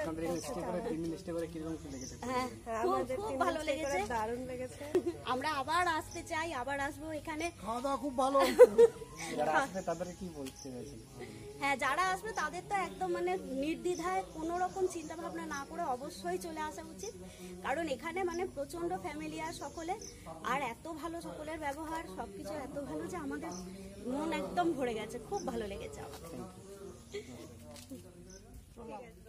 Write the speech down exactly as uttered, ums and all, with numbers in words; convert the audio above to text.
হ্যাঁ খুব ভালো লেগেছে, দারুণ লেগেছে। আমরা আবার আসতে চাই, আবার আসবো এখানে। খাওয়া দাওয়া খুব ভালো। হ্যাঁ যারা আসবে তাদের তো একদম মানে নির্দ্বিধায় কোনো রকম চিন্তা ভাবনা না করে অবশ্যই চলে আসা উচিত, কারণ এখানে মানে প্রচন্ড ফ্যামিলিয়ার সকলে, আর এত ভালো সকলের ব্যবহার, সবকিছু এত ভালো যে আমাদের মন একদম ভরে গেছে, খুব ভালো লেগেছে আমার।